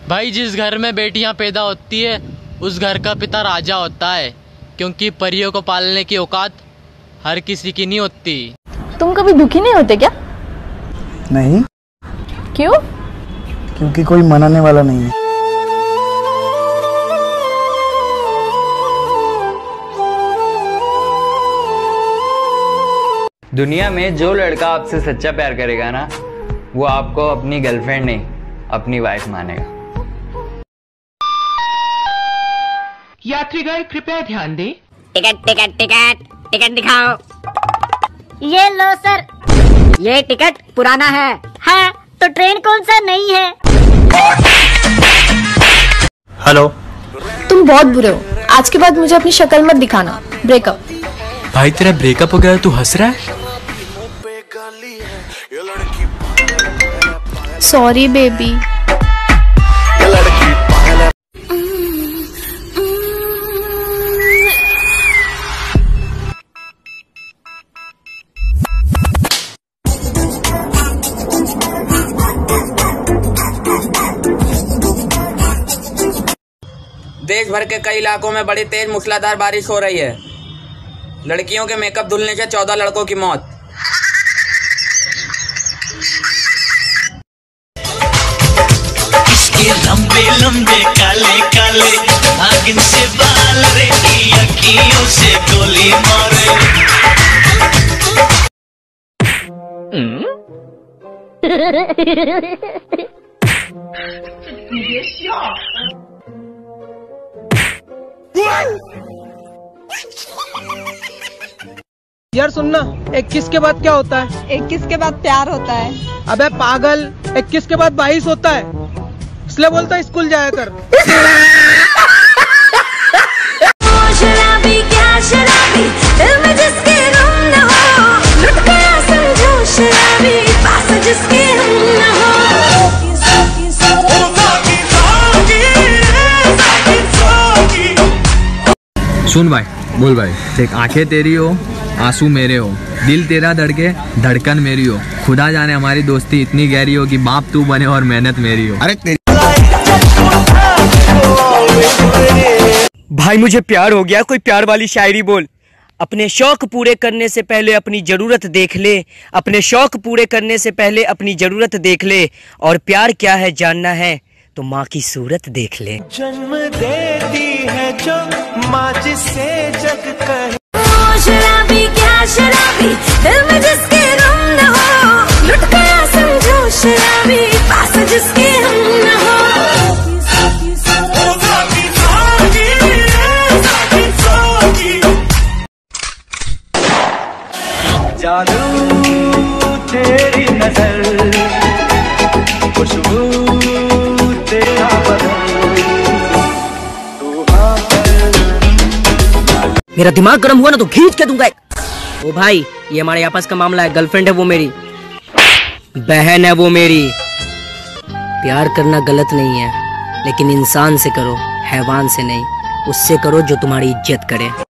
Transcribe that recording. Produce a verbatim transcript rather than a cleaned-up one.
भाई जिस घर में बेटियां पैदा होती है उस घर का पिता राजा होता है, क्योंकि परियों को पालने की औकात हर किसी की नहीं होती। तुम कभी दुखी नहीं होते क्या? नहीं। क्यों? क्योंकि कोई मनाने वाला नहीं है। दुनिया में जो लड़का आपसे सच्चा प्यार करेगा ना, वो आपको अपनी गर्लफ्रेंड नहीं, अपनी वाइफ मानेगा। यात्रीगण कृपया ध्यान दें। टिकट टिकट टिकट टिकट दिखाओ। ये लो सर, ये टिकट पुराना है। है तो ट्रेन कौन सा नहीं है? हेलो। तुम बहुत बुरे हो, आज के बाद मुझे अपनी शक्ल मत दिखाना। ब्रेकअप। भाई तेरा ब्रेकअप हो गया, तू हंस रहा है? Sorry baby. देश भर के कई इलाकों में बड़ी तेज मूसलाधार बारिश हो रही है। लड़कियों के मेकअप धुलने से चौदह लड़कों की मौत। इसके लंबे लंबे काले काले नागिन से बाल रे, अखियों से गोली मारे। यार सुनना, इक्कीस के बाद क्या होता है? इक्कीस के बाद प्यार होता है। अबे पागल, इक्कीस के बाद बाईस होता है, इसलिए बोलता है स्कूल जाया कर। शराबी क्या शराबी, दिल में जिसके गम न हो, लुट गया समझो शराबी, पास जिसके हम न हो। सुन भाई, बोल भाई। देख, आंखें तेरी हो, आंसू मेरे हो, दिल तेरा धड़के, धड़कन मेरी हो। खुदा जाने हमारी दोस्ती इतनी गहरी हो कि बाप तू बने और मेहनत मेरी हो। अरे तेरी भाई मुझे प्यार हो गया, कोई प्यार वाली शायरी बोल। अपने शौक पूरे करने से पहले अपनी जरूरत देख ले, अपने शौक पूरे करने से पहले अपनी जरूरत देख ले, और प्यार क्या है जानना है तो माँ की सूरत देख ले। जन्म देती है जो माँ जिसे जग कहे। शराबी क्या शराबी, दिल में जिसके गम न हो, लुट गया समझो शराबी, पास जिसके हम न हो। जादू तेरी नजर, खुशबू तेरा बदन। मेरा दिमाग गर्म हुआ ना तो खींच के दूंगा। ओ भाई, ये हमारे आपस का मामला है। गर्लफ्रेंड है वो मेरी, बहन है वो मेरी। प्यार करना गलत नहीं है, लेकिन इंसान से करो, हैवान से नहीं। उससे करो जो तुम्हारी इज्जत करे।